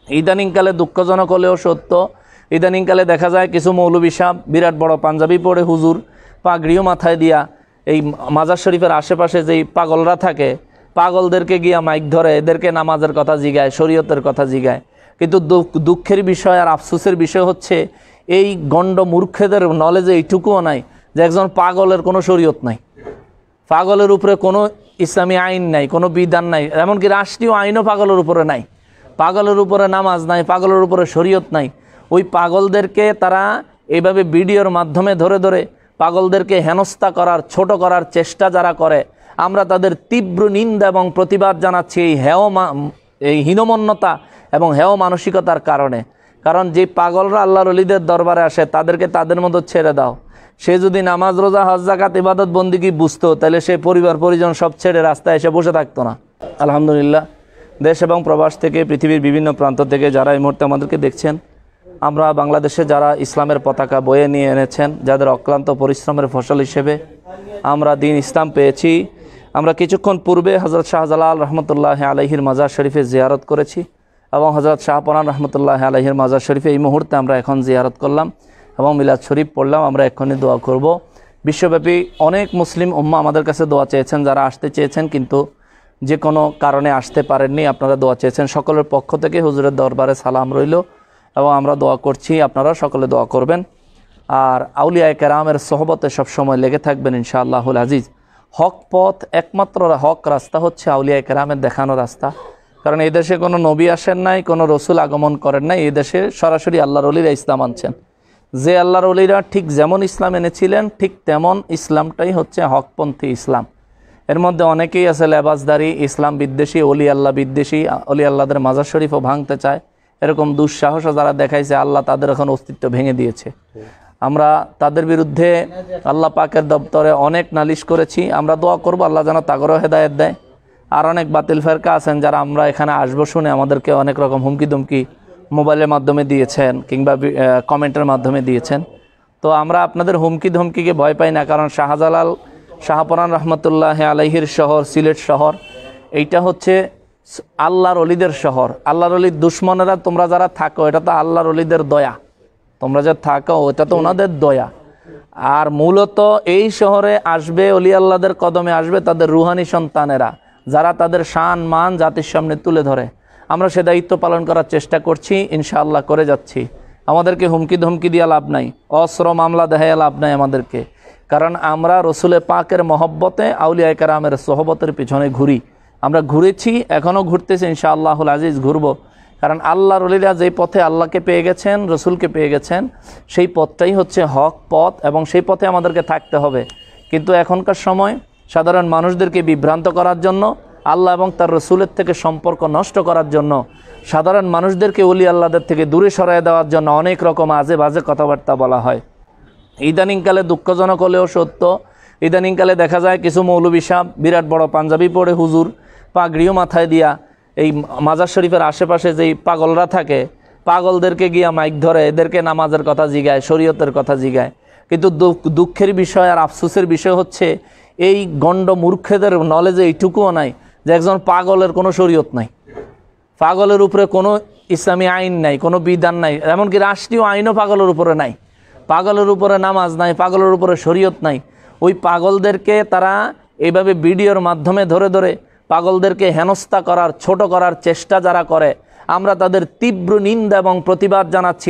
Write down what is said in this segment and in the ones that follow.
ইদানিংকালে দুঃখজনক হলেও সত্য, ইদানিংকালে দেখা যায় কিছু মৌলবী সাহেব বিরাট বড় পাঞ্জাবি পরে হুজুর পাগড়িও মাথায় দিয়া এই মাজার শরীফের আশেপাশে যেই পাগলরা থাকে পাগলদেরকে গিয়া মাইক ধরে এদেরকে নামাজের কথা জিগায়, শরীয়তের কথা জিগায়। কিন্তু দুঃখের বিষয় আর আফসোসের বিষয় হচ্ছে এই গণ্ড মূর্খেদের নলেজে এইটুকুও নাই যে একজন পাগলের কোনো শরীয়ত নাই, পাগলের উপরে কোনো ইসলামী আইন নাই, কোনো বিধান নাই, এমনকি রাষ্ট্রীয় আইনও পাগলের উপরে নাই, পাগলের উপরে নামাজ নাই, পাগলের উপরে শরীয়ত নাই। ওই পাগলদেরকে তারা এইভাবে ভিডিওর মাধ্যমে ধরে ধরে পাগলদেরকে হেনস্থা করার, ছোট করার চেষ্টা যারা করে, আমরা তাদের তীব্র নিন্দা এবং প্রতিবাদ জানাচ্ছি এই হীনমন্যতা এবং হেয় মানসিকতার কারণে। কারণ যে পাগলরা আল্লাহর ওলিদের দরবারে আসে তাদেরকে তাদের মতো ছেড়ে দাও। সে যদি নামাজ, রোজা, হজ, যাকাত, ইবাদত, বন্দেগী বুঝতো তাহলে সে পরিবার পরিজন সব ছেড়ে রাস্তায় এসে বসে থাকতো না। আলহামদুলিল্লাহ, দেশ এবং প্রবাস থেকে, পৃথিবীর বিভিন্ন প্রান্ত থেকে যারা এই মুহূর্তে আমাদেরকে দেখছেন, আমরা বাংলাদেশে যারা ইসলামের পতাকা বয়ে নিয়ে এনেছেন, যাদের অক্লান্ত পরিশ্রমের ফসল হিসেবে আমরা দিন ইসলাম পেয়েছি, আমরা কিছুক্ষণ পূর্বে হজরত শাহজালাল রহমতুল্লাহ আলাইহির মাজার শরীফে জিয়ারত করেছি এবং হজরত শাহপরান রহমতুল্লাহ আলাইহির মাজার শরীফে এই মুহূর্তে আমরা এখন জিয়ারত করলাম এবং মিলাদ শরীফ পড়লাম। আমরা এক্ষুনি দোয়া করব। বিশ্বব্যাপী অনেক মুসলিম উম্মাহ আমাদের কাছে দোয়া চেয়েছেন, যারা আসতে চেয়েছেন কিন্তু যে কোনো কারণে আসতে পারেননি, আপনারা দোয়া চেয়েছেন। সকলের পক্ষ থেকে হুজুরের দরবারে সালাম রইল এবং আমরা দোয়া করছি, আপনারা সকলে দোয়া করবেন। আর আউলিয়ায়ে কেরামের সোহবতে সবসময় লেগে থাকবেন ইনশাআল্লাহুল আজিজ। হক পথ, একমাত্র হক রাস্তা হচ্ছে আউলিয়ায়ে কেরামের দেখানো রাস্তা। কারণ এই দেশে কোনো নবী আসেন নাই, কোনো রসুল আগমন করেন নাই, এই দেশে সরাসরি আল্লাহর ওলিরা ইসলাম আনছেন। যে আল্লাহর ওলিরা ঠিক যেমন ইসলাম এনেছিলেন ঠিক তেমন ইসলামটাই হচ্ছে হকপন্থী ইসলাম। এর মধ্যে অনেকেই আছে লেবাসদারি, ইসলাম বিদ্বেষী, অলি আল্লাহ বিদ্বেষী, অলি আল্লাহদের মাজার শরীফও ভাঙতে চায়। এরকম দুঃসাহসও যারা দেখাইছে, আল্লাহ তাদের এখন অস্তিত্ব ভেঙে দিয়েছে। আমরা তাদের বিরুদ্ধে আল্লাহ পাকের দপ্তরে অনেক নালিশ করেছি। আমরা দোয়া করব আল্লাহ যেন তাগরও হেদায়েত দেয়। আর অনেক বাতিল ফেরকা আছেন যারা আমরা এখানে আসবো শুনে আমাদেরকে অনেক রকম হুমকি দুমকি মোবাইলের মাধ্যমে দিয়েছেন কিংবা কমেন্টের মাধ্যমে দিয়েছেন। তো আমরা আপনাদের হুমকি ধমকিকে ভয় পাই না, কারণ শাহজালাল, শাহপরান রহমতুল্লাহ আলাইহির শহর, সিলেট শহর, এইটা হচ্ছে আল্লাহর ওলিদের শহর। আল্লাহর ওলির দুশ্মনেরা তোমরা যারা থাকো, এটা তো আল্লাহর ওলিদের দয়া, তোমরা যা থাকো এটা তো ওনাদের দয়া। আর মূলত এই শহরে আসবে অলি আল্লাহদের কদমে আসবে তাদের রুহানি সন্তানেরা, যারা তাদের শান মান জাতির সামনে তুলে ধরে। আমরা সে দায়িত্ব পালন করার চেষ্টা করছি, ইনশাআল্লাহ করে যাচ্ছি। আমাদেরকে হুমকি ধমকি দিয়া লাভ নাই, অস্ত্র মামলা দেখাইয়া লাভ নাই আমাদেরকে, কারণ আমরা রসুলে পাকের মহব্বতে আউলিয়ায়ে কেরামের সোহবতের পিছনে ঘুরি। আমরা ঘুরেছি, এখনও ঘুরতেছি, ইনশাআল্লাহুল আজিজ ঘুরব। কারণ আল্লাহর ওলিরা যেই পথে আল্লাহকে পেয়ে গেছেন, রসুলকে পেয়ে গেছেন, সেই পথটাই হচ্ছে হক পথ এবং সেই পথে আমাদেরকে থাকতে হবে। কিন্তু এখনকার সময় সাধারণ মানুষদেরকে বিভ্রান্ত করার জন্য, আল্লাহ এবং তার রসুলের থেকে সম্পর্ক নষ্ট করার জন্য, সাধারণ মানুষদেরকে ওলি আল্লাহদের থেকে দূরে সরাই দেওয়ার জন্য অনেক রকম আজে বাজে কথাবার্তা বলা হয়। ইদানিংকালে দুঃখজনক হলেও সত্য, ইদানিংকালে দেখা যায় কিছু মৌলবী সাহেব বিরাট বড় পাঞ্জাবি পরে হুজুর পাগড়িও মাথায় দিয়া এই মাজার শরীফের আশেপাশে যেই পাগলরা থাকে পাগলদেরকে গিয়া মাইক ধরে এদেরকে নামাজের কথা জিগায়, শরীয়তের কথা জিগায়। কিন্তু দুঃখের বিষয় আর আফসোসের বিষয় হচ্ছে এই গণ্ড মূর্খেদের নলেজে এইটুকুও নাই যে একজন পাগলের কোনো শরীয়ত নাই, পাগলের উপরে কোনো ইসলামী আইন নাই, কোনো বিধান নাই, এমনকি রাষ্ট্রীয় আইনও পাগলের উপরে নাই, পাগলের উপরে নামাজ নাই, পাগলের উপরে শরীয়ত নাই। ওই পাগলদেরকে তারা এইভাবে ভিডিওর মাধ্যমে ধরে ধরে পাগলদেরকে হেনস্থা করার, ছোট করার চেষ্টা যারা করে, আমরা তাদের তীব্র নিন্দা এবং প্রতিবাদ জানাচ্ছি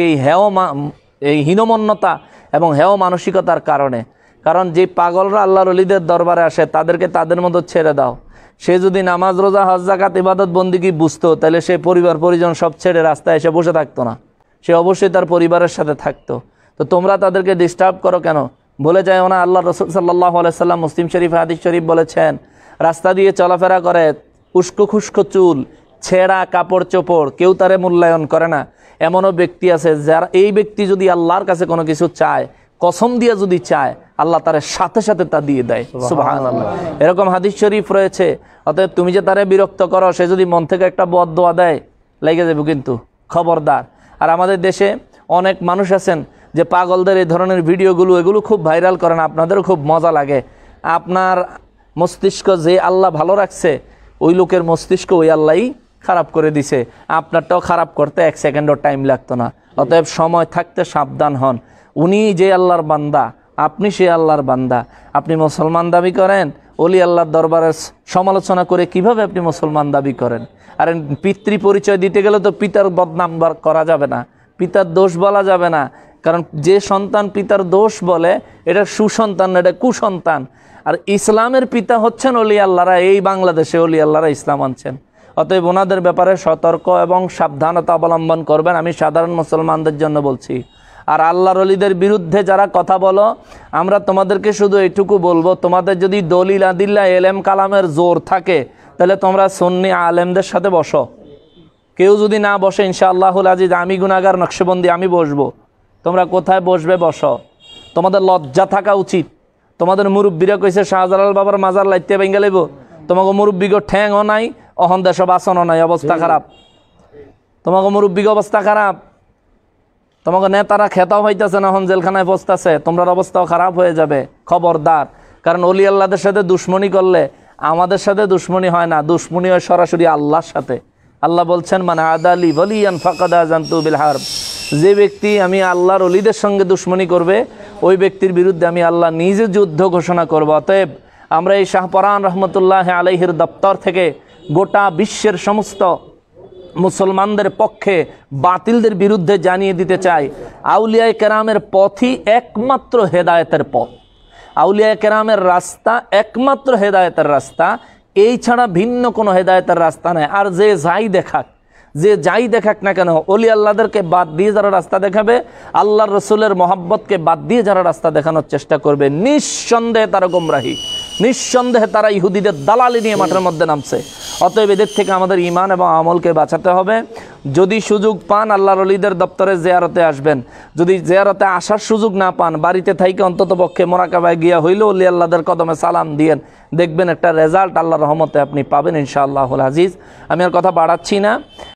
এই হীনমন্যতা এবং হেয় মানসিকতার কারণে। কারণ যে পাগলরা আল্লাহর ওলিদের দরবারে আসে তাদেরকে তাদের মতো ছেড়ে দাও। সে যদি নামাজ, রোজা, হজ, যাকাত, ইবাদত, বন্দেগী বুঝতো তাহলে সে পরিবার পরিজন সব ছেড়ে রাস্তায় এসে বসে থাকতো না, সে অবশ্যই তার পরিবারের সাথে থাকতো। তো তোমরা তাদেরকে ডিস্টার্ব করো কেন? বলে যায় না আল্লাহ রসুল সাল্লাল্লাহু আলাইহি সাল্লাম মুসলিম শরীফ হাদিস শরীফ বলেছেন, রাস্তা দিয়ে চলাফেরা করে উস্কো খুস্কো চুল, ছেঁড়া কাপড় চোপড়, কেউ তারে মূল্যায়ন করে না। এমনও ব্যক্তি আছে যারা, এই ব্যক্তি যদি আল্লাহর কাছে কোনো কিছু চায়, কসম দিয়ে যদি চায়, আল্লাহ তার সাথে সাথে তা দিয়ে দেয়। সুবহানাল্লাহ, এরকম হাদিস শরীফ রয়েছে। অতএব তুমি যে তারে বিরক্ত করো, সে যদি মন থেকে একটা বদদোয়া দেয় লেগে যাবে কিন্তু, খবরদার। আর আমাদের দেশে অনেক মানুষ আছেন যে পাগলদের এই ধরনের ভিডিওগুলো এগুলো খুব ভাইরাল করেন, আপনাদেরও খুব মজা লাগে। আপনার মস্তিষ্ক যে আল্লাহ ভালো রাখছে, ওই লোকের মস্তিষ্ক ওই আল্লাহই খারাপ করে দিছে, আপনারটাও খারাপ করতে 1 সেকেন্ডও টাইম লাগতো না। অতএব সময় থাকতে সাবধান হন। উনি যে আল্লাহর বান্দা, আপনি সে আল্লাহর বান্দা। আপনি মুসলমান দাবি করেন, ওলি আল্লাহর দরবারে সমালোচনা করে কিভাবে আপনি মুসলমান দাবি করেন? আর পিতৃ পরিচয় দিতে গেলে তো পিতার বদনাম করা যাবে না, পিতার দোষ বলা যাবে না। কারণ যে সন্তান পিতার দোষ বলে এটা সুসন্তান, এটা কুসন্তান। আর ইসলামের পিতা হচ্ছেন ওলি আল্লাহরা, এই বাংলাদেশে ওলি আল্লাহরা ইসলাম আনছেন। অতএব ওনাদের ব্যাপারে সতর্ক এবং সাবধানতা অবলম্বন করবেন, আমি সাধারণ মুসলমানদের জন্য বলছি। আর আল্লাহর ওলিদের বিরুদ্ধে যারা কথা বলো, আমরা তোমাদেরকে শুধু এইটুকু বলবো, তোমাদের যদি দলিল আদিল্লা এলেম কালামের জোর থাকে তাহলে তোমরা সুন্নি আলেমদের সাথে বসো। কেউ যদি না বসে, ইনশাআল্লাহুল আজিজ আমি গুনাহগার নকশবন্দি আমি বসবো। তোমরা কোথায় বসবে বসো, তোমাদের লজ্জা থাকা উচিত। তোমাদের মুরব্বীরা কইছে শাহজালাল বাবার মাজার লাইতে ভেঙ্গে লইব, তোমাকে মুরব্বীকে ঠ্যাংও নাই, অহন দেশ বাসনও নাই, অবস্থা খারাপ। তোমাকে মুরব্বীকে অবস্থা খারাপ, তোমাকে নেতারা খেতাও হইতেছে না, এখন জেলখানায় বসতেছে, তোমার অবস্থাও খারাপ হয়ে যাবে। খবরদার। কারণ অলি আল্লাহদের সাথে দুশ্মনী করলে আমাদের সাথে দুশ্মনী হয় না, দুশ্মনী হয় সরাসরি আল্লাহর সাথে। আল্লাহ বলছেন, মান আদালি ওয়ালিয়ান ফাকাদ আযানতু বিল হারব। যে ব্যক্তি আমি আল্লাহর ওলিদের সঙ্গে দুশ্মনী করবে, ওই ব্যক্তির বিরুদ্ধে আমি আল্লাহ নিজে যুদ্ধ ঘোষণা করব। অতএব আমরা এই শাহপরান রহমতুল্লাহ আলাইহির দপ্তর থেকে গোটা বিশ্বের সমস্ত মুসলমানদের পক্ষে বাতিলদের বিরুদ্ধে জানিয়ে দিতে চাই, আউলিয়ায়ে কেরামের পথই একমাত্র হেদায়েতের পথ। আউলিয়ায়ে কেরামের রাস্তা একমাত্র হেদায়েতের রাস্তা, এই ছাড়া ভিন্ন কোনো হেদায়েতের রাস্তা নেই। আর যে যাই দেখাক না কেন, ওলি আল্লাহদেরকে বাদ দিয়ে যারা রাস্তা দেখাবে, আল্লাহর রসুলের মহব্বতকে বাদ দিয়ে যারা রাস্তা দেখানোর চেষ্টা করবে, নিঃসন্দেহে তারা গোমরাহী, নিঃসন্দেহে তারা ইহুদিদের দালালি নিয়ে মাঠের মধ্যে নামছে। অতএব এদের থেকে আমাদের ঈমান এবং আমলকে বাঁচাতে হবে। যদি সুযোগ পান আল্লাহর ওলিদের দপ্তরে জিয়ারতে আসবেন। যদি জিয়ারতে আসার সুযোগ না পান, বাড়িতে থাইকে অন্তত পক্ষে মোরাকাবায় গিয়া হইলেও ওলি আল্লাহদের কদমে সালাম দিয়েন, দেখবেন একটা রেজাল্ট আল্লাহর রহমতে আপনি পাবেন ইনশাআল্লাহুল আজিজ। আমি আর কথা বাড়াচ্ছি না।